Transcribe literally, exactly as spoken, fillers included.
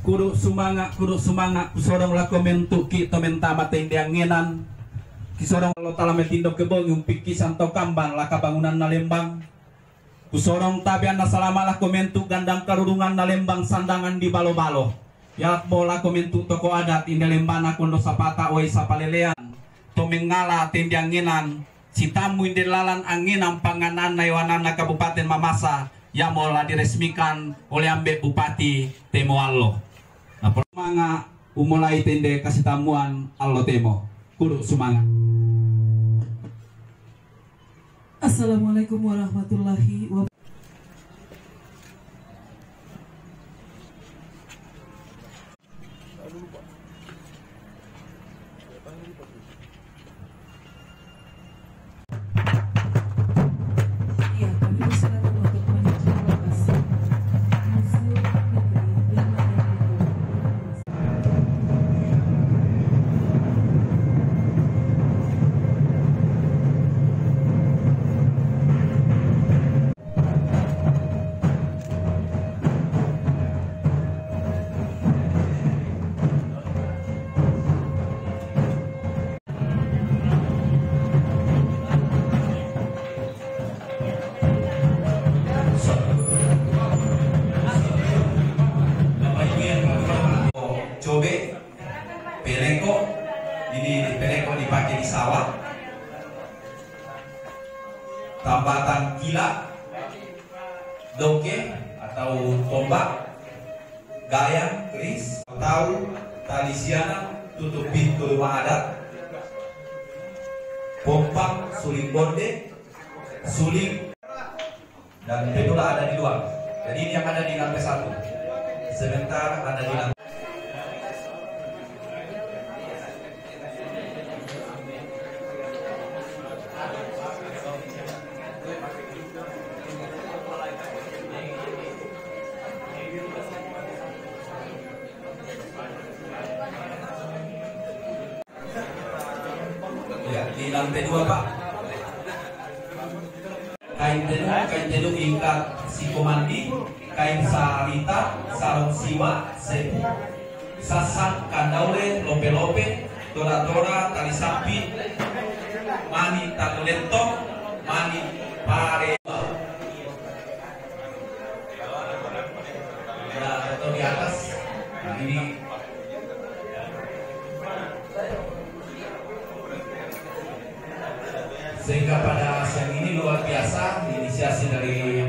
kudu sumanga kudu sumanga kusorong la komentu ki tomen tamat tendiangenan kisorong lo talamel tindo kebong yung pikisan to kamban la kabangunan na Lembang kusorong tabian na salama la komentu gandang karurungan na Lembang sandangan di balo-balo yalak bola komentu toko adat indi Lembana kondo sapata oi sapalelean tomengala tendiangenan si tamu indi lalan anginang panganan na iwanan na Kabupaten Mamasa yang mulai diresmikan oleh Ambek Bupati Temo Allo. Nah, permanga umulai tende kasih tamuan Allo Temo. Kudu semangat. Assalamualaikum warahmatullahi wabarakatuh. Peleko ini peleko dipakai di sawah, tambatan kila, doke atau tombak, gayang, keris, tahu, tali siana, tutup pintu rumah adat, pompa, suling bonde, suling, dan pedula ada di luar. Jadi ini yang ada di lantai satu. Sebentar ada di lantai. Ya, di lantai dua Pak. Kain tenun, kain tenun ikat si komandi, kain sarita, sarung siwa, sepu, sasak, kandaure, lope-lope, tora-tora, tali sapi, mani taguletong, mani pare. Nah, atau di atas, nah ini. Sehingga pada siang ini luar biasa inisiasi dari